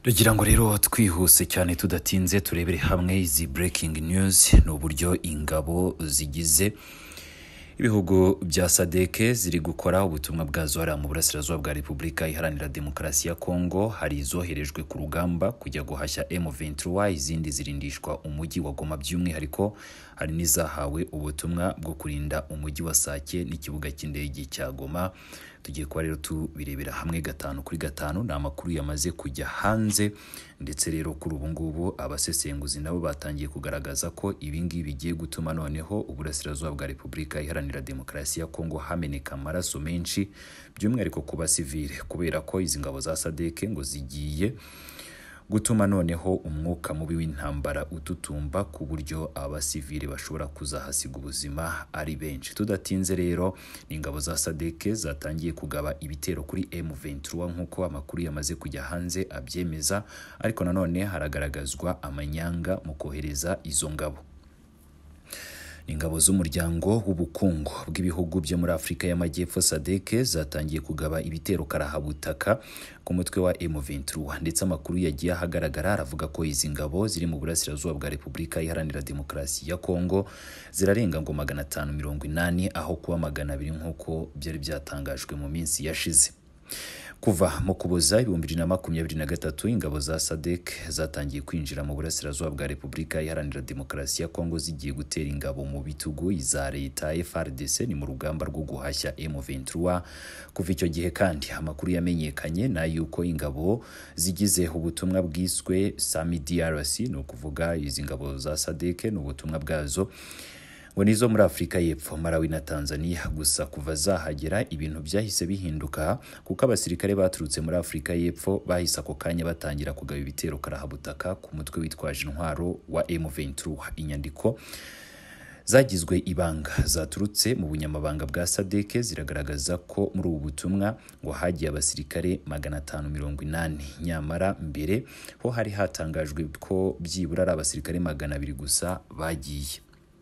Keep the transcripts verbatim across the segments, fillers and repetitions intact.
Tugira ngo rero twihuse cyane tudatinze turebere hamwe izi breaking news n'uburyo ingabo zigize ibihugu bya Sadeke ziri gukora ubutumwa bwazo hariya mu burasirazuba bwa Repubulika Iharanira Demokarasi ya Kongo. Hari izoherejwe ku rugamba kujya guhashya M vingt-trois, izindi zirindishwa umujyi wa Goma by'umwihariko. Hari n'izahawe ubutumwa bwo kurinda umujyi wa Sake n'ikibuga cy'indege cya Goma. Tugiye kuba rero tubirebera hamwe gatanu kuri gatanu. Ni amakuru yamaze kujya hanze, ndetse rero kuri ubu ngubu abasesenguzi nabo batangiye kugaragaza ko ibingibi bigiye gutuma noneho uburasirazuba bwa Repubulika Iharanira Demokarasi ya Kongo hameneka amaraso menshi, by'umwihariko ku basivile, kubera ko izi ngabo za Sadeke ngo zigiye gutuma noneho umwuka mubi w'intambara ututumba ku buryo abasivile bashobora kuzahasiga ubuzima ari benshi. Tudatinze rero, ni ingabo za Sadeke zatangiye kugaba ibitero kuri M vingt-trois nk'uko amakuru yamaze kujya hanze abyemeza, ariko nanone haragaragazwa amanyanga mu kohereza izo ngabo. Ingabo z'umuryango w'ubukungu bw'ibihugu byo muri Afrika y'Amajyepfo Sadeke zatangiye kugaba ibitero karahabutaka ku mutwe wa M vingt-trois, ndetse amakuru yagiye ahagaragara aravuga ko izi ngabo ziri mu burasirazuba bwa Repubulika Iharanira Demokarasi ya Kongo zirarenga ngo magana atanu mirongo inani aho kuba magana abiri nk'uko byari byatangajwe mu minsi yashize. Kuva mu Kuboza ibihumbi bibiri na makumyabiri na gatatu, ingabo za Sadek zatangiye kwinjira mu burasirazuba bwa Repubulika Iharanira Demokarasi ya Kongo zigiye gutera ingabo mu bitugu iza leta F R D C ni mu rugamba rwo guhashya M vingt-trois. Kuva icyo gihe kandi amakuru yamenyekanye na yuko ingabo zigize ubutumwa bwiswe Sami D R C, no kuvuga izi ngabo za Sadek n'ubutumwa bwazo ngo nizo muri Afrika y'Epfo, Malawi na Tanzania. Gusa kuva zahagera ibintu byahise bihinduka, kuko abasirikare baturutse muri Afrika y'Epfo bahise ako kanya batangira kugaba ibitero karahabutaka ku mutwe witwaje intwaro wa M vingt-trois. Inyandiko zagizwe ibanga zaturutse mu bunyamabanga bwa Sadeke ziragaragaza ko muri ubu butumwa ngo hagiye abasirikare magana atanu mirongo inani, nyamara mbere ho hari hatangajwe ko byibura ari abasirikare magana abiri gusa bagiye.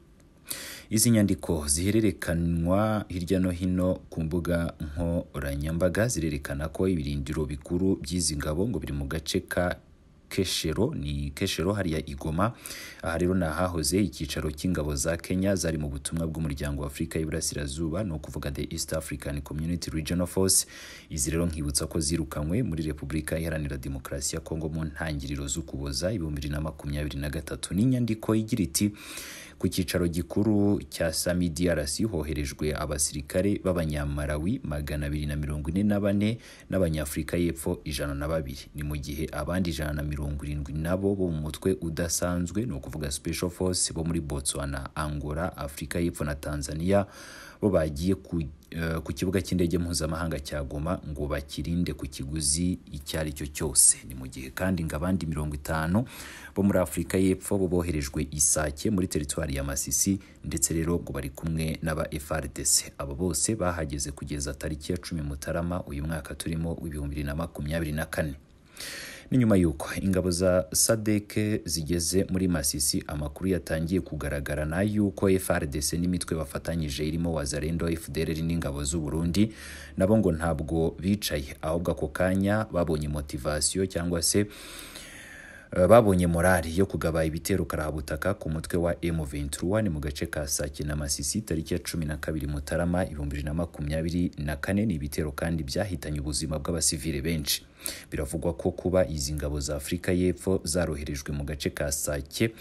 Izi nyandiko zihererekanwa hirya no hino ku mbuga nkoranyambaga zirerekana ko ibirindiro bikuru by'izi ngabo ngo biri mu gace ka Keshero, ni Keshero hariya Igoma. Aha rero ni ahahoze icyicaro cy'ingabo za Kenya zari mu butumwa bw'umuryango wa Afrika y'Iburasirazuba, no kuvuga the East African Community Regional Force. Izi rero nkibutsa ko zirukanywe muri Repubulika Iharanira Demokarasi ya Kongo mu ntangiriro z'Ukuboza ibihumbi bibiri na makumyabiri na gatatu. N'inyandiko igira iti ku cyicaro gikuru cya Sami D R C hoherejwe abasirikare b'abanyamarawi magana abiri na mirongo ine na bane n'abanyafrika y'Epfo ijana na babiri, ni mu gihe abandi ijana na mirongo irindwi nabo bo mu mutwe udasanzwe, no kuvuga Special Force bo muri Botswana, Angola, Afrika y'Epfo na Tanzania bo bagiye ku, uh, ku kibuga cy'indege mpuzamahanga cya Goma ngo bakirinde ku kiguzi icyari cyo cyose. Ni mu gihe kandi ngabandi mirongo itanu bo muri Afrika y'Epfo bo boherejwe Isake muri teritwari ya Masisi, ndetse rero ngo bari kumwe n'aba F R D C. Abo bose bahageze kugeza tariki ya cumi Mutarama uyu mwaka turimo w'ibihumbi bibiri na makumyabiri na kane. Ni nyuma yuko ingabo za Sadeke zigeze muri Masisi, amakuru yatangiye kugaragara na yuko F R D C n'imitwe bafatanyije irimo Wazalendo, F D L R n'ingabo z'u Burundi nabo ngo ntabwo bicaye, ahubwo ako kanya babonye motivation cyangwa se Uh, babonye morali yo kugaba ibitero karahabutaka ku mutwe wa M vingt-trois ni mu gace ka Sake na Masisi tariki ya cumi na kabiri Mutarama ibihumbi bibiri na makumyabiri na kane. Ni ibitero kandi byahitanye ubuzima bw'abasivile benshi. Biravugwa ko kuba izi ngabo za Afrika y'Epfo zaroherejwe mu gace ka Sake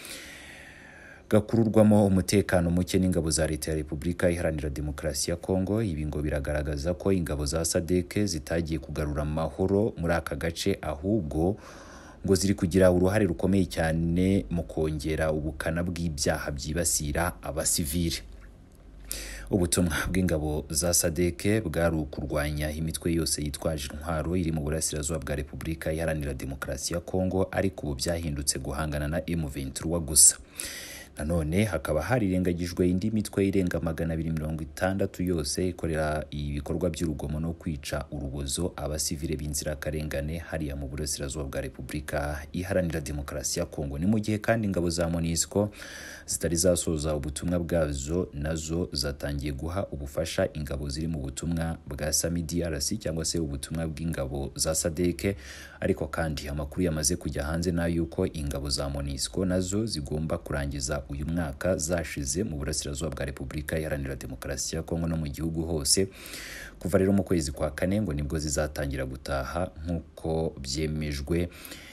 gakururwamo umutekano muke n'ingabo za leta ya Repubulika Iharanira Demokarasi ya Kongo, ibi ngo biragaragaza ko ingabo za Sadeke zitagiye kugarura amahoro muri aka gace, ahubwo ngo ziri kugira uruhare rukomeye cyane mu kongera ubukana bw'ibyaha byibasira abasivile. Ubutumwa bw'ingabo za Sadeke bwari ukurwanya imitwe yose yitwaje intwaro iri mu burasirazuba bwa Repubulika Iharanira Demokarasi ya Kongo, ariko ubu byahindutse guhangana na M vingt-trois gusa. Nanone hakaba harirengagijwe indi mitwe irenga magana abiri mirongo itandatu yose ikorera ibikorwa by'urugomo no kwica urubozo abasivile b'inzirakarengane hariya mu burasirazuba bwa Repubulika Iharanira Demokarasi ya Kongo. Ni mu gihe kandi ingabo za MONUSCO zitari zasoza ubutumwa bwazo nazo zatangiye guha ubufasha ingabo ziri mu butumwa bwa Sami D R C cyangwa se ubutumwa bw'ingabo za Sadeke, ariko kandi amakuru yamaze kujya hanze na yuko ingabo za MONUSCO nazo zigomba kurangiza uyu mwaka zashize mu burasirazuba bwa Repubulika Iharanira Demokarasi ya Kongo no mu gihugu hose. Kuva rero mu kwezi kwa kane ngo nibwo zizatangira gutaha nk'uko byemejwe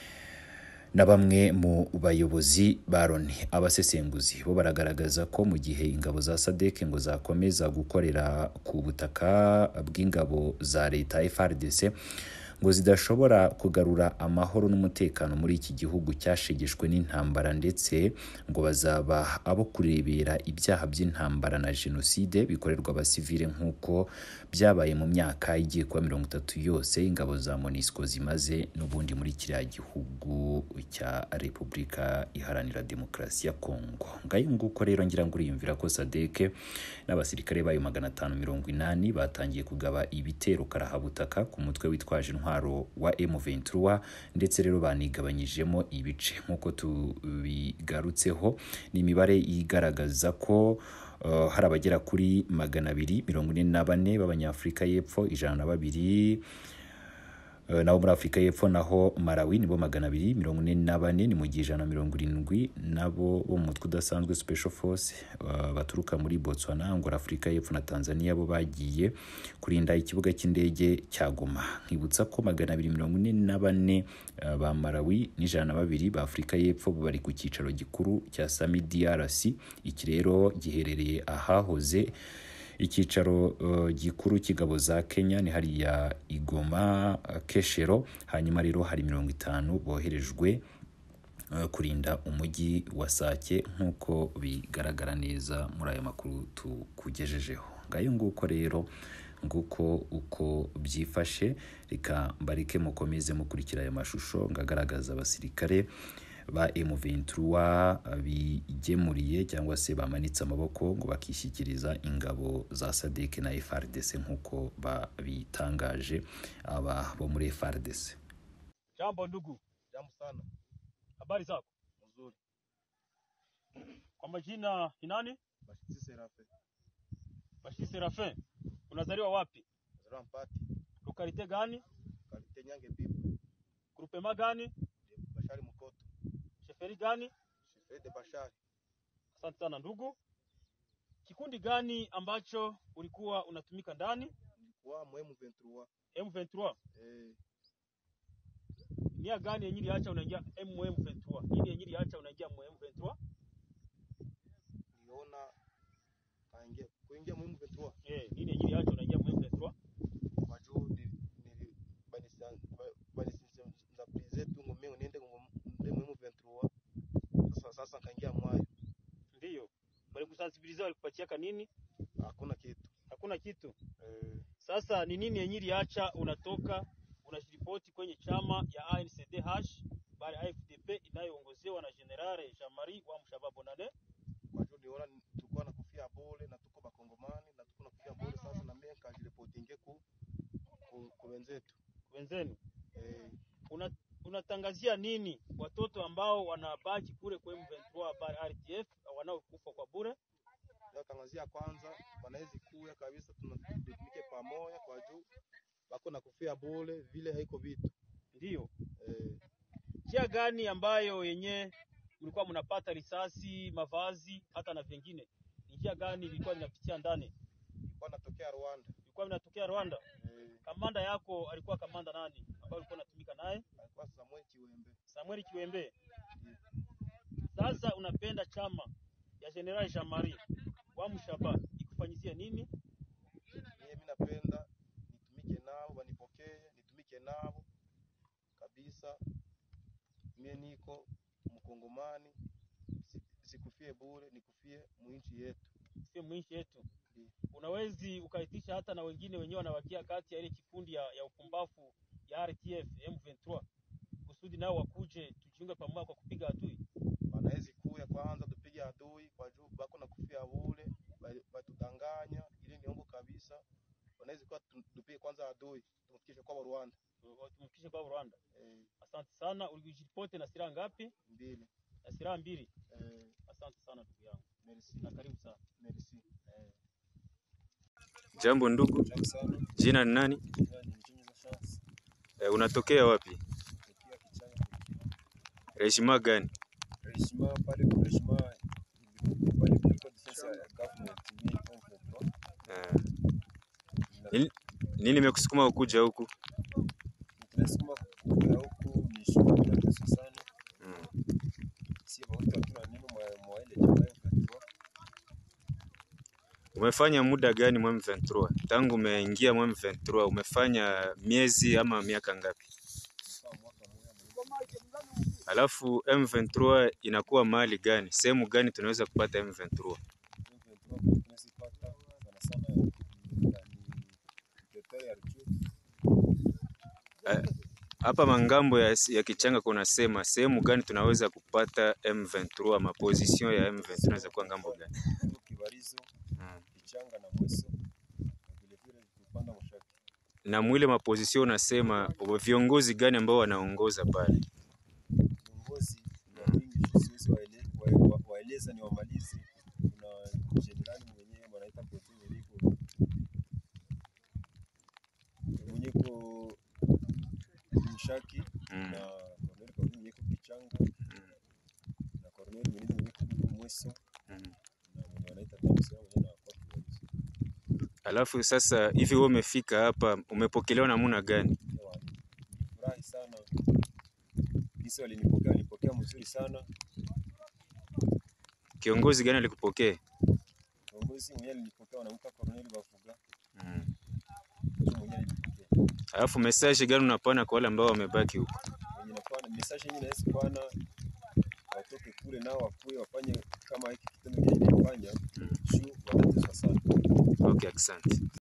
na bamwe mu bayobozi ba Loni. Abasesenguzi bo baragaragaza ko mu gihe ingabo za SADC ngo zakomeza gukorera ku butaka bw'ingabo za leta F A R D C ngo zidashobora kugarura amahoro n'umutekano muri iki gihugu cyashegeshwe n'intambara, ndetse ngo bazaba abo kurebera ibyaha by'intambara na jenoside bikorerwa abasivile nk'uko byabaye mu myaka igiye kuba mirongo itatu yose ingabo za MONUSCO zimaze n'ubundi muri kiriya gihugu cya Repubulika Iharanira Demokarasi ya Kongo. Ngayo nguko rero ngira ngo uriyumvira ko SADC n'abasirikare bayo magana atanu mirongo inani batangiye kugaba ibitero karahabutaka ku mutwe witwaje intwaro wa M vingt-trois, ndetse rero banigabanyijemo ibice nk'uko tubigarutseho. Ni imibare igaragaza ko Uh, hari abagera kuri magana abiri mirongo ine na bane b'Abanyafurika y'Epfo, ijana na babiri uh, nabo muri Afrika y'Epfo, naho Malawi nibo magana abiri mirongo ine na bane, ni mu gihe ijana na mirongo irindwi nabo bo mu mutwe udasanzwe Special Force uh, baturuka muri Botswana, Angola, Afrika y'Epfo na Tanzania bo bagiye kurinda ikibuga cy'indege cya Goma. Nkibutsa ko magana abiri mirongo ine na bane uh, ba Malawi n'ijana na babiri ba Afrika y'Epfo bari ku cyicaro gikuru cya Sami D R C. Iki rero giherereye ahahoze icyicaro uh, gikuru kigabo za Kenya, ni hariya Igoma uh, Keshero. Hanyuma rero hari mirongo itanu boherejwe uh, kurinda umujyi wa Sake nk'uko bigaragara neza muri aya makuru tukugejejeho. Ngayo nguko rero nguko uko byifashe. Reka mbarike mukomeze mukurikira aya mashusho ngagaragaza abasirikare ba M vingt-trois bigemuriye cyangwa se bamanitse amaboko ngo bakishyikiriza ingabo za SADC na F A R D C nk'uko babitangaje aba bo muri F A R D C. Jambo ndugu. Jambo sana. Habari zako? Nzuri. Kwa majina ni nani? Bashisi Serafin. Bashisi Serafin. Unazaliwa wapi? Nazaliwa Mpati. Lokalite gani? Lokalite Nyange Bibu. Grupema gani? Bashari Mukoto. Sheferi gani? Sheferi de Bashari. Asante sana ndugu. Kikundi gani ambacho ulikuwa unatumika ndani? Nilikuwa mu M vingt-trois. M vingt-trois? Eh. Nia gani yenye iliacha unaingia M vingt-trois? Nini yenye iliacha unaingia mu M vingt-trois? Niliona kaingia kuingia mu M vingt-trois. Eh, nini yenye iliacha unaingia mu M vingt-trois? Kwa juu ni ni banisa banisa za prize tu ngome niende ngombe mu M vingt-trois. Sasa sasa kaingia mwayo. Ndio. Bali kusensibilize walikupatia kanini? Hakuna kitu. Hakuna kitu. Eh. Sasa ni nini yenye iliacha unatoka unashiripoti kwenye chama ya A N C D H bali A F D P inayoongozewa na General Jean-Marie wa Mshababonane? Kwa juu niona tulikuwa na kufia bole na tuko bakongomani na tuko na kufia bole. Sasa na mimi nikajiripotinge ku ku wenzetu wenzenu. Eh, una unatangazia nini watoto ambao wanabaki kule kwa M vingt-trois bali R D F wanaokufa kwa bure? Natangazia kwanza wanaweza kuya kabisa, tunatumike pamoja kwa juu bako na kufia bole vile haiko vitu. Ndio. Eh, njia gani ambayo yenye mlikuwa mnapata risasi, mavazi hata na vingine? Njia gani ilikuwa inapitia ndani? Ilikuwa inatokea Rwanda. Ilikuwa inatokea Rwanda? Eh. Kamanda yako alikuwa kamanda nani ambaye ulikuwa unatumika naye? Alikuwa Samuel Kiwembe. Samuel Kiwembe. Mm. Sasa unapenda chama ya General Jean-Marie wa Mshaba ikufanyizie nini? Mimi napenda nitumike nao, wanipokee, nitumike nao kabisa. Mimi niko mkongomani, sikufie bure, nikufie muinchi yetu. Sio muinchi yetu. Ndi. Unawezi ukaitisha hata na wengine wenyewe wanawakia kati ya ile kikundi ya, ya ukumbafu ya R T F M vingt-trois kusudi nao wakuje tujiunge pamoja kwa kupiga adui. Wanaweza kuya kwanza tupige adui kwa juu bako na kufia bure, batudanganya ili niongo kabisa. Wanaweza kwa tupige kwanza adui, tumfikishe kwa Rwanda. Tumfikishe kwa Rwanda. Eh. Asante sana. Ulijiripote na silaha ngapi? Mbili. Na silaha mbili. Eh. Asante sana ndugu yangu. Merci. Na karibu sana. Merci. Eh. Jambo ndugu. Jina ni nani? Eh, unatokea wapi? Rejima gani? Rejima pale kwa rejima pale kulikuwa defense ya government ni M vingt-trois. Uh, nini, nini imekusukuma kuja huku? Tunasukuma kuja huku ni shughuli ya pesa sana. Mm. Si watu tuna neno mwa ile jamaa M vingt-trois. Umefanya muda gani M vingt-trois? Tangu umeingia M vingt-trois umefanya miezi ama miaka ngapi? Alafu M vingt-trois inakuwa mahali gani? Sehemu gani tunaweza kupata M vingt-trois? Hapa mangambo ya, ya Kichanga kuna sema sehemu gani tunaweza kupata M vingt-trois, ma position ya M vingt-trois inaweza kuwa ngambo gani? Kibarizo, Kichanga na Mweso. Vile vile kupanda Mshaki. Na mwile ma position unasema viongozi gani ambao wanaongoza pale? Viongozi wengi sisi waeleza ni wamalizi. Kuna generali mwenyewe wanaita Potin Eliko. Mwenye ko Mshaki Mm. na Cornel kwa mwenye ko Kichanga. Mm. Na Cornel mwenye mwenye ko Mweso. Mm. Na mwenye wanaita Tamsia mwenye na kwa Kibarizo. Alafu sasa hivi wewe umefika hapa umepokelewa namna gani? Furahi sana. Kisa walinipokea, walipokea mzuri sana. Kiongozi gani alikupokea? Kiongozi mwenyewe alinipokea wanamuita Cornel Bavuga. Mm. Mwenyewe alinipokea. Alafu message gani unapana kwa wale ambao wamebaki huko? Mwenye napana message yenyewe naisi bwana watoke kule nao wakuwe wafanye kama hiki kitendo kile nilifanya. Juu watateswa sana. Okay, asante.